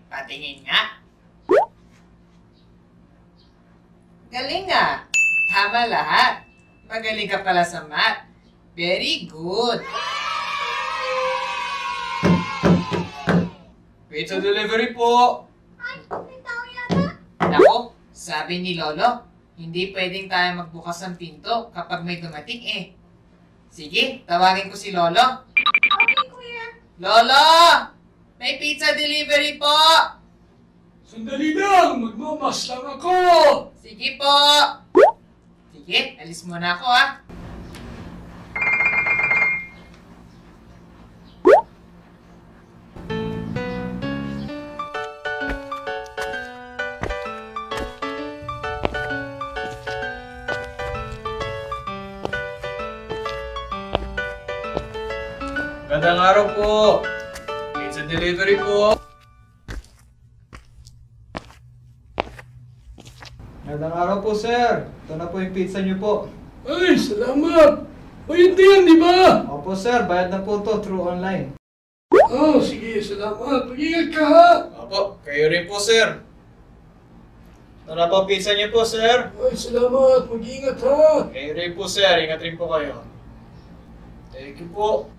Patingin nga. Galing nga. Tama lahat. Magaling ka pala sa math. Very good. Pizza delivery po. Ay, may tao yata. Nako, sabi ni Lolo, hindi pwedeng tayo magbukas ng pinto kapag may dumating eh. Sige, tawagin ko si Lolo. Okay, kuya. Lolo! May pizza delivery po! Sandali lang, magmamas lang ako! Sige po! Sige, alis muna ako ha. Magandang araw po. Pizza delivery po. Magandang araw po, sir. Ito na po yung pizza niyo po. Ay, salamat! Bayad na yan, di ba? Opo, sir. Bayad na po to through online. Oh, sige, salamat. Mag-ingat ka ha! Opo, kayo rin po, sir. Ito na po pizza niyo po, sir. Ay, salamat. Mag-ingat ha! Kayo rin po, sir. Ingat rin po kayo. Thank you po.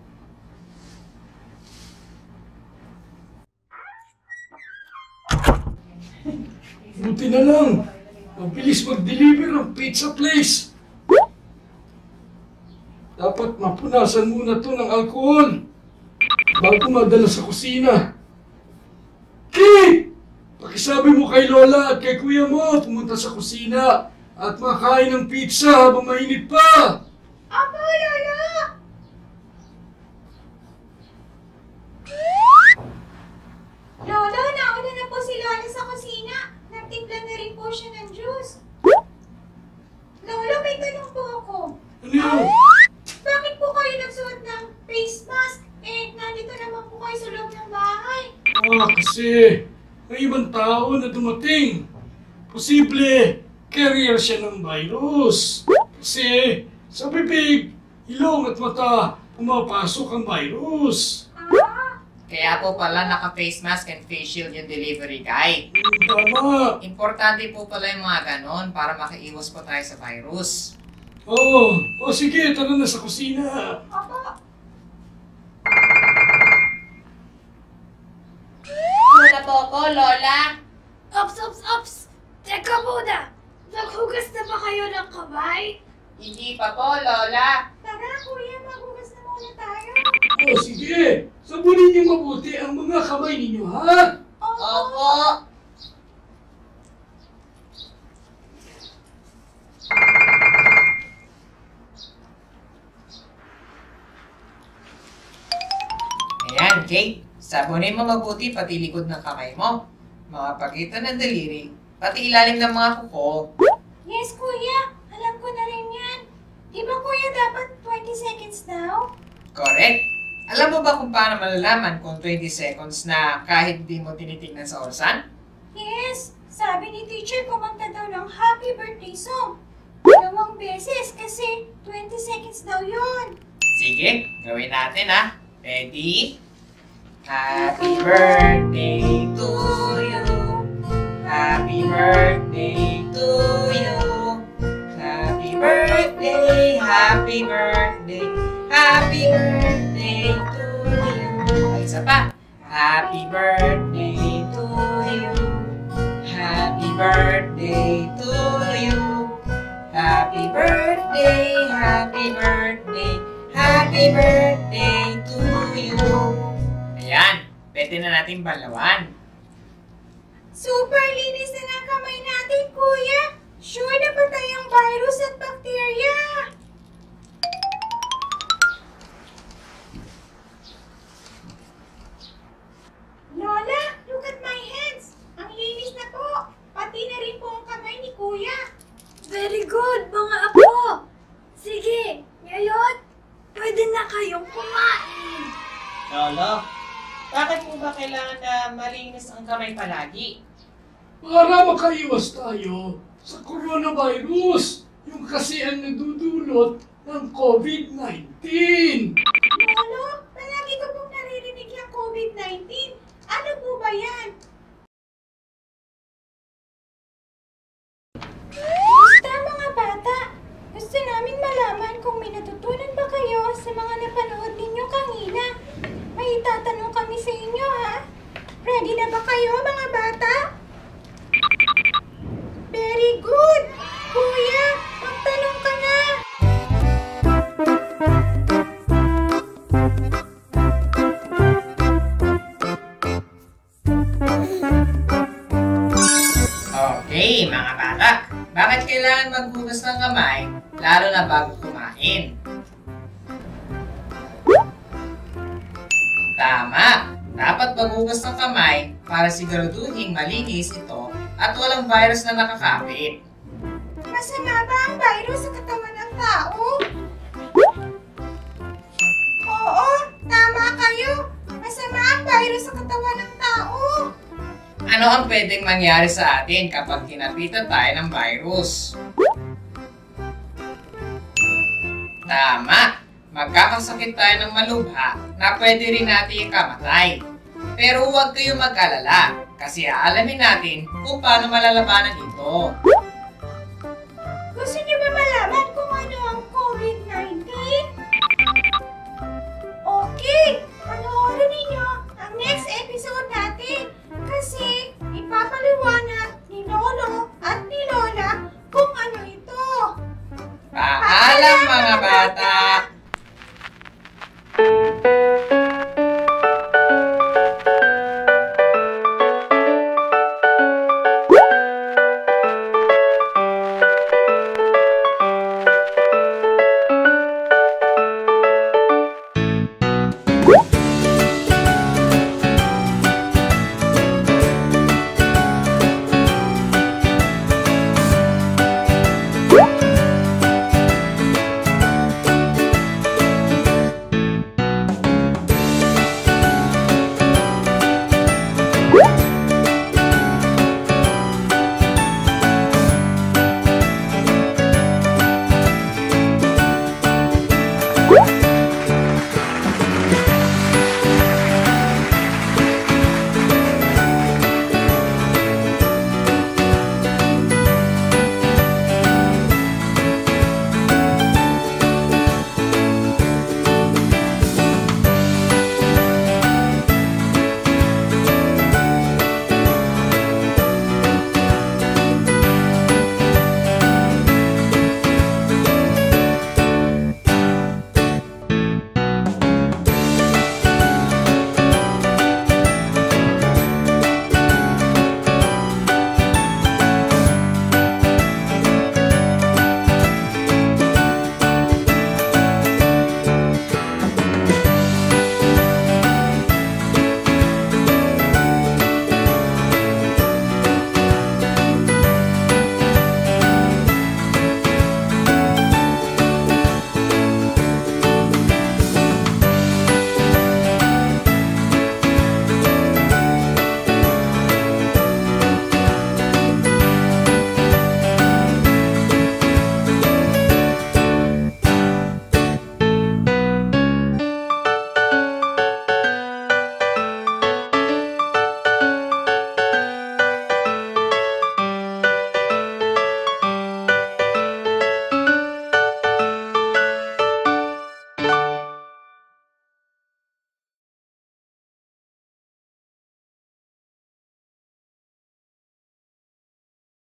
Buti na lang. Mabilis mag-deliver ang pizza place. Dapat mapunasan muna to ng alkohol bago madala sa kusina. Kate! Pakisabi mo kay Lola at kay Kuya mo pumunta sa kusina at makain ng pizza habang mainit pa. Apo, Lolo! Lolo, nauna na po si Lola sa kusina. Nagtimpla na rin po siya ng juice. Lolo, may tanong po ako. Ano yun? Bakit po kayo nagsuot ng face mask? Eh, nandito naman po kayo sa loob ng bahay. Kasi may ibang tao na dumating. Posible, carrier siya ng virus. Kasi sa bibig, ilong at mata, pumapasok ang virus. Kaya po pala naka-face mask and face shield yung delivery guy. Tama. Importante po pala yung mga ganon para makaiwas po tayo sa virus. Oo. O sige, tara na sa kusina. Opo. Muna po ko, Lola. Ops, ops, ops! Teka muna! Naghugas na ba kayo ng kamay? Hindi pa po, Lola. Tara, kuya, maghugas na muna tayo. O sige, sabunin niyo mabuti ang mga kamay ninyo, ha? Opo. Ayan, Kate. Sabunin mo mabuti pati likod ng kamay mo. Mga pagitan ng daliri, pati ilalim ng mga kuko. Yes, kuya. Alam ko na rin yan. Di ba, kuya, dapat 20 seconds daw? Correct. Alam mo ba kung paano malalaman kung 20 seconds na kahit di mo tinitingnan sa orasan? Yes. Sabi ni teacher, kumanta daw ng happy birthday song. 2 beses kasi 20 seconds daw yun. Sige, gawin natin ha. Ready? Happy birthday to you. Happy birthday to you. Happy birthday, happy birthday, happy birthday to you. Ay, isa pa. Happy birthday to you. Happy birthday to you. Happy birthday, happy birthday, happy birthday to you. Ayan, pwede na natin balawan. Super linis na ng kamay natin, kuya. Sure na patay ang virus at bacteria. Lola, look at my hands. Ang linis na po. Pati na rin po ang kamay ni kuya. Very good, mga apo! Sige, ngayon, pwede na kayong kumain. Lolo, bakit po ba kailangan na malinis ang kamay palagi? Para makaiwas tayo sa coronavirus, yung kasi ang nagdudulot ng COVID-19. Lolo, palagi ko pong naririnig yung COVID-19. Ano po ba yan? may tatanong kami sa inyo, ha? Ready na ba kayo, mga bata? Very good! Kuya, magtanong ka na! Okay, mga bata. Bakit kailangan maghugas ng kamay, lalo na bago kumain? Tama! Dapat maghugas ng kamay para siguraduhin malinis ito at walang virus na nakakapit. Masama ba ang virus sa katawan ng tao? Oo, tama kayo. Masama ang virus sa katawan ng tao. Ano ang pwedeng mangyari sa atin kapag kinapitan tayo ng virus? Tama! Magkakasakit tayo ng malubha na pwede rin natin ikamatay. Pero huwag kayong mag-alala kasi aalamin natin kung paano malalabanan ito.